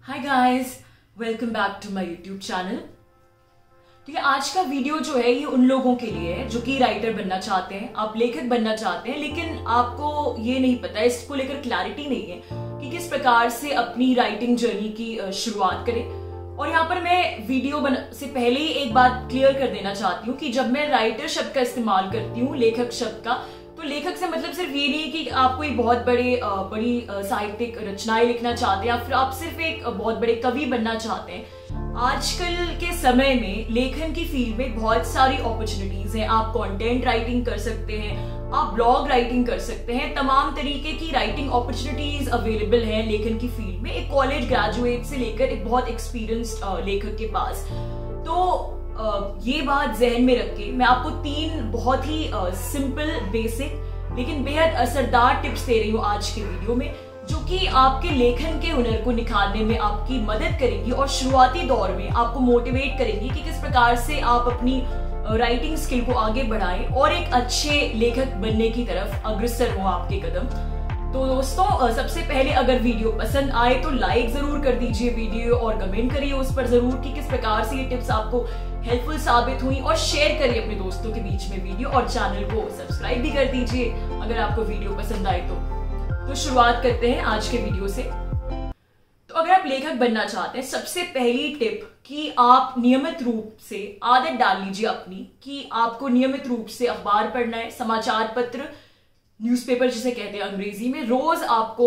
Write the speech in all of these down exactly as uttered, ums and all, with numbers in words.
Hi guys, welcome back to my YouTube channel. तो ये आज का वीडियो जो है ये उन लोगों के लिए है जो कि राइटर बनना चाहते हैं, आप लेखक बनना चाहते हैं, लेकिन आपको ये नहीं पता, इसको लेकर क्लैरिटी नहीं है कि किस प्रकार से अपनी राइटिंग जर्नी की शुरुआत करें। और यहाँ पर मैं वीडियो बन से पहले ही एक बात क्लियर कर देना चाहती हूँ कि जब मैं राइटर शब्द का इस्तेमाल करती हूँ, लेखक शब्द का, तो लेखक से मतलब सिर्फ ये नहीं कि आप कोई बहुत बड़े बड़ी साहित्यिक रचनाएं लिखना चाहते हैं या फिर आप सिर्फ एक बहुत बड़े कवि बनना चाहते हैं। आजकल के समय में लेखन की फील्ड में बहुत सारी अपॉर्चुनिटीज हैं। आप कंटेंट राइटिंग कर सकते हैं, आप ब्लॉग राइटिंग कर सकते हैं, तमाम तरीके की राइटिंग अपॉर्चुनिटीज अवेलेबल हैं लेखन की फील्ड में, एक कॉलेज ग्रेजुएट से लेकर एक बहुत एक्सपीरियंस्ड लेखक के पास। तो Uh, ये बात जहन में रख के मैं आपको तीन बहुत ही सिंपल uh, बेसिक लेकिन बेहद असरदार टिप्स दे रही हूँ आज के वीडियो में, जो कि आपके लेखन के हुनर को निखारने में आपकी मदद करेंगी और शुरुआती दौर में आपको मोटिवेट करेंगी कि किस प्रकार से आप अपनी राइटिंग uh, स्किल को आगे बढ़ाएं और एक अच्छे लेखक बनने की तरफ अग्रसर हो आपके कदम। तो दोस्तों, सबसे पहले अगर वीडियो पसंद आए तो लाइक जरूर कर दीजिए वीडियो और कमेंट करिए उस पर जरूर कि किस प्रकार से ये टिप्स आपको हेल्पफुल साबित हुई, और शेयर करिए अपने दोस्तों के बीच में वीडियो, और चैनल को सब्सक्राइब भी कर दीजिए अगर आपको वीडियो पसंद आए तो। तो शुरुआत करते हैं आज के वीडियो से। तो अगर आप लेखक बनना चाहते हैं, सबसे पहली टिप कि आप नियमित रूप से आदत डाल लीजिए अपनी कि आपको नियमित रूप से अखबार पढ़ना है, समाचार पत्र, न्यूज़पेपर जिसे कहते हैं अंग्रेजी में। रोज आपको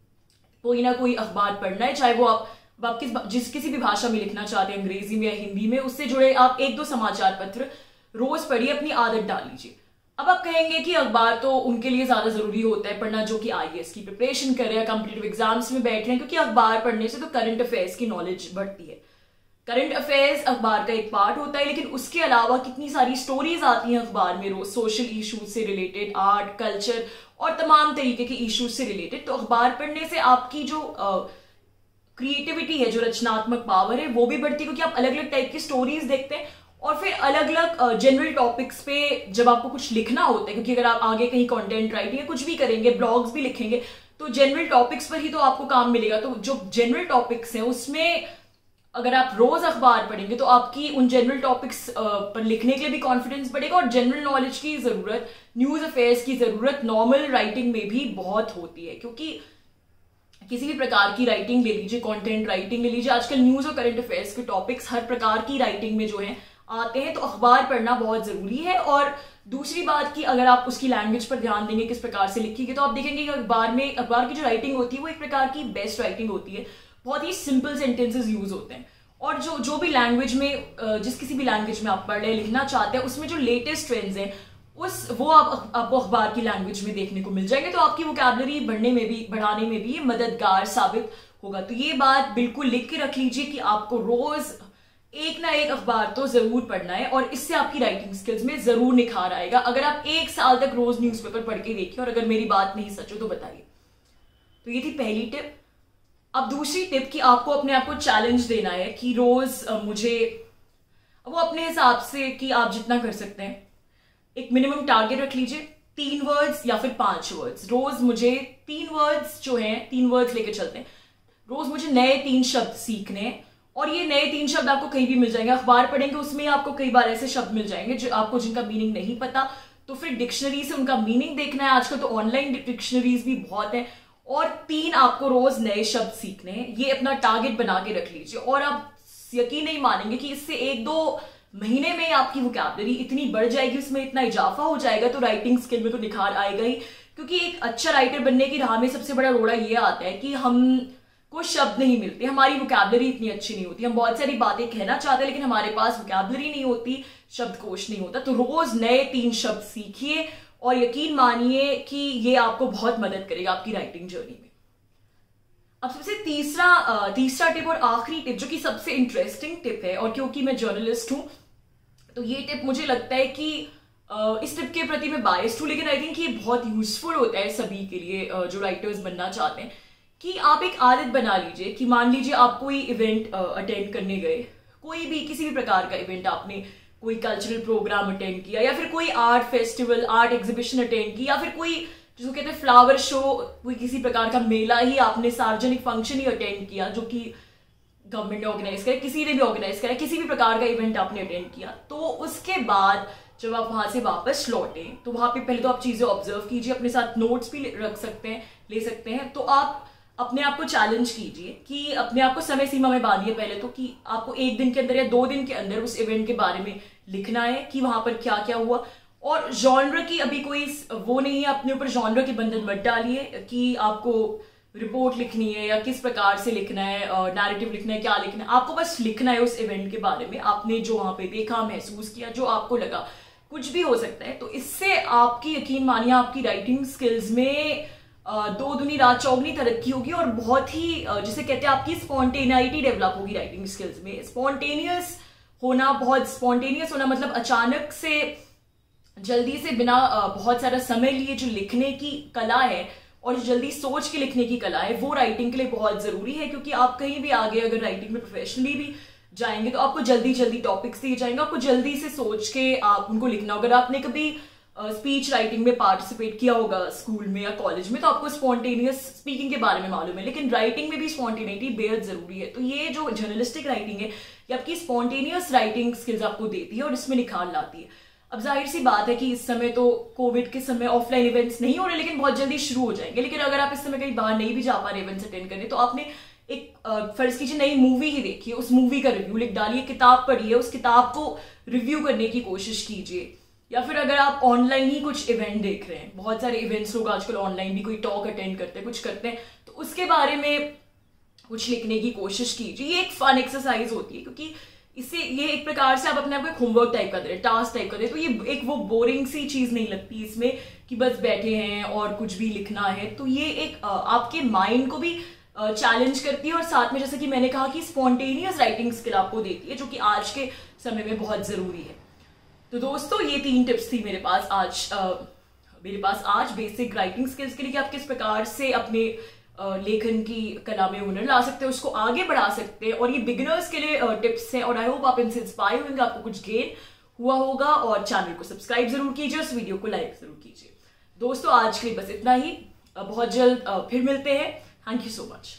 कोई ना कोई अखबार पढ़ना है, चाहे वो आप, आप किस जिस किसी भी भाषा में लिखना चाहते हैं, अंग्रेजी में या हिंदी में, उससे जुड़े आप एक दो समाचार पत्र रोज पढ़िए, अपनी आदत डाल लीजिए। अब आप कहेंगे कि अखबार तो उनके लिए ज्यादा जरूरी होता है पढ़ना जो कि आईएएस की प्रिपरेशन कर रहे हैं, कॉम्पिटिटिव एग्जाम्स में बैठ रहे हैं, क्योंकि अखबार पढ़ने से तो करंट अफेयर्स की नॉलेज बढ़ती है। करंट अफेयर्स अखबार का एक पार्ट होता है, लेकिन उसके अलावा कितनी सारी स्टोरीज आती हैं अखबार में रोज, सोशल इश्यूज से रिलेटेड, आर्ट, कल्चर और तमाम तरीके के इश्यूज से रिलेटेड। तो अखबार पढ़ने से आपकी जो क्रिएटिविटी है, जो रचनात्मक पावर है, वो भी बढ़ती है, क्योंकि आप अलग अलग टाइप की स्टोरीज देखते हैं और फिर अलग अलग जनरल टॉपिक्स पे जब आपको कुछ लिखना होता है, क्योंकि अगर आप आगे कहीं कंटेंट राइटिंग कुछ भी करेंगे, ब्लॉग्स भी लिखेंगे, तो जनरल टॉपिक्स पर ही तो आपको काम मिलेगा। तो जो जनरल टॉपिक्स हैं उसमें अगर आप रोज अखबार पढ़ेंगे तो आपकी उन जनरल टॉपिक्स पर लिखने के लिए भी कॉन्फिडेंस बढ़ेगा, और जनरल नॉलेज की जरूरत, न्यूज अफेयर्स की जरूरत नॉर्मल राइटिंग में भी बहुत होती है। क्योंकि किसी भी प्रकार की राइटिंग ले लीजिए, कंटेंट राइटिंग ले लीजिए, आजकल न्यूज और करंट अफेयर्स के टॉपिक्स हर प्रकार की राइटिंग में जो है आते हैं, तो अखबार पढ़ना बहुत जरूरी है। और दूसरी बात कि अगर आप उसकी लैंग्वेज पर ध्यान देंगे, किस प्रकार से लिखेंगे, तो आप देखेंगे कि अखबार में अखबार की जो राइटिंग होती है वो एक प्रकार की बेस्ट राइटिंग होती है, बहुत ही सिंपल सेंटेंसेस यूज होते हैं, और जो जो भी लैंग्वेज में, जिस किसी भी लैंग्वेज में आप पढ़ रहे लिखना चाहते हैं, उसमें जो लेटेस्ट ट्रेंड्स हैं उस वो आप आपको अखबार की लैंग्वेज में देखने को मिल जाएंगे। तो आपकी वोकैबुलरी बढ़ने में भी, बढ़ाने में भी ये मददगार साबित होगा। तो ये बात बिल्कुल लिख के रख लीजिए कि आपको रोज एक ना एक अखबार तो जरूर पढ़ना है, और इससे आपकी राइटिंग स्किल्स में जरूर निखार आएगा। अगर आप एक साल तक रोज न्यूज़पेपर पढ़ के देखिए, और अगर मेरी बात नहीं सच हो तो बताइए। तो ये थी पहली टिप। अब दूसरी टिप कि आपको अपने आप को चैलेंज देना है कि रोज मुझे, वो अपने हिसाब से कि आप जितना कर सकते हैं, एक मिनिमम टारगेट रख लीजिए, तीन वर्ड्स या फिर पांच वर्ड्स। रोज मुझे तीन वर्ड्स जो हैं, तीन वर्ड्स लेके चलते हैं, रोज मुझे नए तीन शब्द सीखने हैं, और ये नए तीन शब्द आपको कहीं भी मिल जाएंगे। अखबार पढ़ेंगे उसमें आपको कई बार ऐसे शब्द मिल जाएंगे जो आपको, जिनका मीनिंग नहीं पता, तो फिर डिक्शनरी से उनका मीनिंग देखना है। आजकल तो ऑनलाइन डिक्शनरीज भी बहुत है, और तीन आपको रोज नए शब्द सीखने हैं। ये अपना टारगेट बना के रख लीजिए, और आप यकीन नहीं मानेंगे कि इससे एक दो महीने में आपकी वोकैबुलरी इतनी बढ़ जाएगी, उसमें इतना इजाफा हो जाएगा, तो राइटिंग स्किल में तो निखार आएगा ही। क्योंकि एक अच्छा राइटर बनने की राह में सबसे बड़ा रोड़ा ये आता है कि हम को शब्द नहीं मिलते, हमारी वोकैबुलरी इतनी अच्छी नहीं होती, हम बहुत सारी बातें कहना चाहते हैं लेकिन हमारे पास वोकैबुलरी नहीं होती, शब्दकोश नहीं होता। तो रोज नए तीन शब्द सीखिए, और यकीन मानिए कि ये आपको बहुत मदद करेगा आपकी राइटिंग जर्नी में। अब सबसे तीसरा तीसरा टिप और आखिरी टिप, जो कि सबसे इंटरेस्टिंग टिप है, और क्योंकि मैं जर्नलिस्ट हूं तो ये टिप मुझे लगता है कि इस टिप के प्रति मैं बायस्ड हूं, लेकिन आई थिंक ये बहुत यूजफुल होता है सभी के लिए जो राइटर्स बनना चाहते हैं, कि आप एक आदत बना लीजिए कि मान लीजिए आप कोई इवेंट अटेंड करने गए, कोई भी किसी भी प्रकार का इवेंट, आपने कोई कल्चरल प्रोग्राम अटेंड किया, या फिर कोई art festival, art exhibition attend की, या फिर कोई जिसको कहते हैं फ्लावर शो, कोई किसी प्रकार का मेला ही, आपने सार्वजनिक फंक्शन ही अटेंड किया जो कि गवर्नमेंट ने ऑर्गेनाइज करा, किसी ने भी ऑर्गेनाइज करा, किसी भी प्रकार का इवेंट आपने अटेंड किया, तो उसके बाद जब आप वहां से वापस लौटे तो वहां पे पहले तो आप चीजें ऑब्जर्व कीजिए, अपने साथ नोट्स भी रख सकते हैं, ले सकते हैं। तो आप अपने आप को चैलेंज कीजिए कि अपने आप को समय सीमा में बांधिए पहले तो, कि आपको एक दिन के अंदर या दो दिन के अंदर उस इवेंट के बारे में लिखना है कि वहां पर क्या क्या हुआ। और जॉनर की अभी कोई वो नहीं है, अपने ऊपर जॉनर के बंधन मत डालिए कि आपको रिपोर्ट लिखनी है या किस प्रकार से लिखना है, नैरेटिव लिखना है, क्या लिखना है। आपको बस लिखना है उस इवेंट के बारे में, आपने जो वहां पे देखा, महसूस किया, जो आपको लगा, कुछ भी हो सकता है। तो इससे आपकी, यकीन मानिए, आपकी राइटिंग स्किल्स में दो दुनी रात चौगनी तरक्की होगी और बहुत ही, जिसे कहते हैं, आपकी स्पॉन्टेनिटी डेवलप होगी राइटिंग स्किल्स में। स्पॉन्टेनियस होना, बहुत स्पॉन्टेनियस होना मतलब अचानक से, जल्दी से, बिना बहुत सारा समय लिए जो लिखने की कला है और जो जल्दी सोच के लिखने की कला है, वो राइटिंग के लिए बहुत जरूरी है। क्योंकि आप कहीं भी आगे अगर राइटिंग में प्रोफेशनली भी जाएंगे तो आपको जल्दी जल्दी टॉपिक्स दिए जाएंगे, आपको जल्दी से सोच के आप उनको लिखना। अगर आपने कभी स्पीच राइटिंग में पार्टिसिपेट किया होगा स्कूल में या कॉलेज में, तो आपको स्पॉन्टेनियस स्पीकिंग के बारे में मालूम है, लेकिन राइटिंग में भी स्पॉन्टेनिटी बेहद जरूरी है। तो ये जो जर्नलिस्टिक राइटिंग है, ये आपकी स्पॉन्टेनियस राइटिंग स्किल्स आपको देती है और इसमें निखार लाती है। अब जाहिर सी बात है कि इस समय तो कोविड के समय ऑफलाइन इवेंट्स नहीं हो रहे, लेकिन बहुत जल्दी शुरू हो जाएंगे। लेकिन अगर आप इस समय कहीं बाहर नहीं भी जा पा रहे इवेंट्स अटेंड करने, तो आपने एक फर्ज कीजिए नई मूवी ही देखिए, उस मूवी का रिव्यू लिख डालिए, किताब पढ़िए, उस किताब को रिव्यू करने की कोशिश कीजिए। या फिर अगर आप ऑनलाइन ही कुछ इवेंट देख रहे हैं, बहुत सारे इवेंट्स लोग आजकल ऑनलाइन भी कोई टॉक अटेंड करते हैं, कुछ करते हैं, तो उसके बारे में कुछ लिखने की कोशिश कीजिए। ये एक फन एक्सरसाइज होती है, क्योंकि इससे ये एक प्रकार से आप अपने आप को एक होमवर्क टाइप कर रहे हैं, टास्क टाइप कर रहे हैं। तो ये एक वो बोरिंग सी चीज नहीं लगती इसमें कि बस बैठे हैं और कुछ भी लिखना है। तो ये एक आपके माइंड को भी चैलेंज करती है और साथ में, जैसे कि मैंने कहा, कि स्पॉन्टेनियस राइटिंग स्किल आपको देती है, जो कि आज के समय में बहुत जरूरी है। तो दोस्तों, ये तीन टिप्स थी मेरे पास आज आ, मेरे पास आज बेसिक राइटिंग स्किल्स के लिए, कि आप किस प्रकार से अपने आ, लेखन की कला में हुनर ला सकते हैं, उसको आगे बढ़ा सकते हैं। और ये बिगिनर्स के लिए टिप्स हैं और आई होप आप इनसे इंस्पायर होंगे, आपको कुछ गेन हुआ होगा। और चैनल को सब्सक्राइब जरूर कीजिए, उस वीडियो को लाइक जरूर कीजिए। दोस्तों, आज के लिए बस इतना ही, बहुत जल्द फिर मिलते हैं। Thank you so much.